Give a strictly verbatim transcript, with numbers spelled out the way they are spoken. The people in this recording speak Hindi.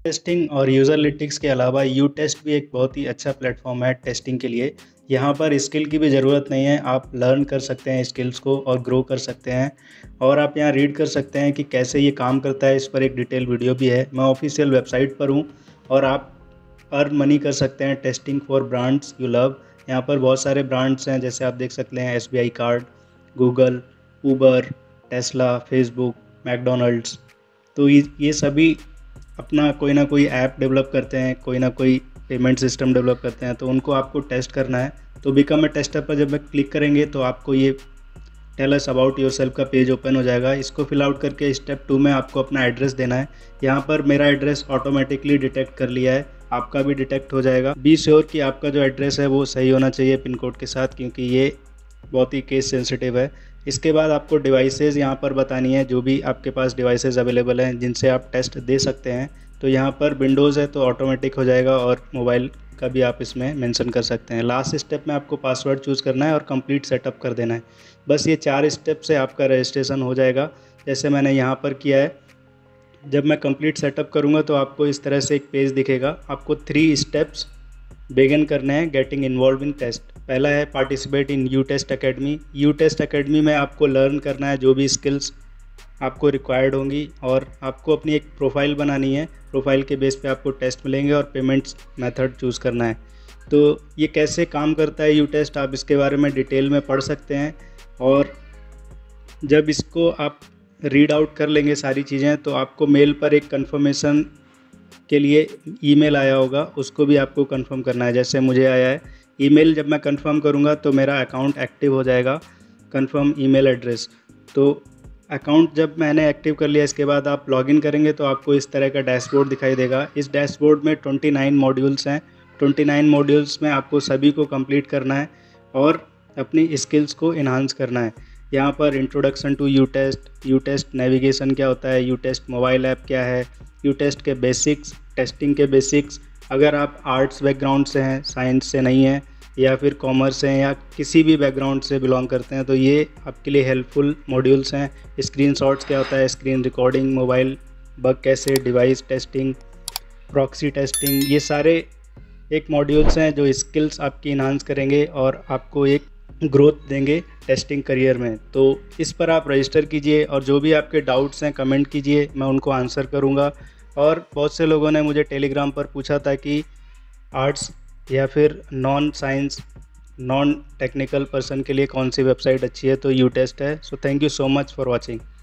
टेस्टिंग और यूज़रलिटिक्स के अलावा यू टेस्ट भी एक बहुत ही अच्छा प्लेटफॉर्म है टेस्टिंग के लिए। यहाँ पर स्किल की भी ज़रूरत नहीं है, आप लर्न कर सकते हैं स्किल्स को और ग्रो कर सकते हैं। और आप यहाँ रीड कर सकते हैं कि कैसे ये काम करता है, इस पर एक डिटेल वीडियो भी है। मैं ऑफिशियल वेबसाइट पर हूँ और आप अर्न मनी कर सकते हैं testing for brands you love. यहाँ पर बहुत सारे ब्रांड्स हैं, जैसे आप देख सकते हैं S B I card, Google, Uber, Tesla, Facebook, McDonald's. तो ये ये सभी अपना कोई ना कोई ऐप डेवलप करते हैं, कोई ना कोई पेमेंट सिस्टम डेवलप करते हैं, तो उनको आपको टेस्ट करना है। तो बिकम ए टेस्टर पर जब मैं क्लिक करेंगे तो आपको ये टेल अस अबाउट योरसेल्फ का पेज ओपन हो जाएगा। इसको फिल आउट करके स्टेप टू में आपको अपना एड्रेस देना है। यहाँ पर मेरा एड्रेस ऑटोमेटिकली डिटेक्ट कर लिया है, आपका भी डिटेक्ट हो जाएगा। बी श्योर कि आपका जो एड्रेस है वो सही होना चाहिए पिन कोड के साथ, क्योंकि ये बहुत ही केस सेंसिटिव है। इसके बाद आपको डिवाइसेज़ यहाँ पर बतानी है, जो भी आपके पास डिवाइसेज़ अवेलेबल हैं जिनसे आप टेस्ट दे सकते हैं। तो यहाँ पर विंडोज़ है तो ऑटोमेटिक हो जाएगा, और मोबाइल का भी आप इसमें मेंशन कर सकते हैं। लास्ट स्टेप में आपको पासवर्ड चूज़ करना है और कंप्लीट सेटअप कर देना है। बस ये चार स्टेप से आपका रजिस्ट्रेशन हो जाएगा, जैसे मैंने यहाँ पर किया है। जब मैं कंप्लीट सेटअप करूँगा तो आपको इस तरह से एक पेज दिखेगा। आपको थ्री स्टेप्स बिगिन करने हैं गेटिंग इन्वॉल्व इन टेस्ट। पहला है participate in U test academy. U test academy में आपको लर्न करना है जो भी स्किल्स आपको रिक्वायर्ड होंगी, और आपको अपनी एक प्रोफाइल बनानी है। प्रोफाइल के बेस पे आपको टेस्ट मिलेंगे और पेमेंट्स मेथड चूज़ करना है। तो ये कैसे काम करता है यू टेस्ट, आप इसके बारे में डिटेल में पढ़ सकते हैं। और जब इसको आप रीड आउट कर लेंगे सारी चीज़ें, तो आपको मेल पर एक कंफर्मेशन के लिए ईमेल आया होगा, उसको भी आपको कंफर्म करना है। जैसे मुझे आया है ईमेल, जब मैं कंफर्म करूँगा तो मेरा अकाउंट एक्टिव हो जाएगा। कंफर्म ईमेल एड्रेस, तो अकाउंट जब मैंने एक्टिव कर लिया, इसके बाद आप लॉगिन करेंगे तो आपको इस तरह का डैशबोर्ड दिखाई देगा। इस डैशबोर्ड में उनतीस मॉड्यूल्स हैं। उनतीस मॉड्यूल्स में आपको सभी को कंप्लीट करना है और अपनी स्किल्स को इन्हांस करना है। यहाँ पर introduction to U test, U test navigation क्या होता है, यू टेस्ट मोबाइल ऐप क्या है, यू टेस्ट के बेसिक्स, टेस्टिंग के बेसिक्स। अगर आप आर्ट्स बैकग्राउंड से हैं, साइंस से नहीं हैं, या फिर कॉमर्स हैं, या किसी भी बैकग्राउंड से बिलोंग करते हैं, तो ये आपके लिए हेल्पफुल मॉड्यूल्स हैं। स्क्रीनशॉट्स क्या होता है, स्क्रीन रिकॉर्डिंग, मोबाइल बग कैसे, डिवाइस टेस्टिंग, प्रॉक्सी टेस्टिंग, ये सारे एक मॉड्यूल्स हैं जो स्किल्स आपकी इन्हांस करेंगे और आपको एक ग्रोथ देंगे टेस्टिंग करियर में। तो इस पर आप रजिस्टर कीजिए, और जो भी आपके डाउट्स हैं कमेंट कीजिए, मैं उनको आंसर करूँगा। और बहुत से लोगों ने मुझे टेलीग्राम पर पूछा था कि आर्ट्स या फिर non science, non technical person के लिए कौन सी वेबसाइट अच्छी है, तो यू टेस्ट है। So thank you so much for watching.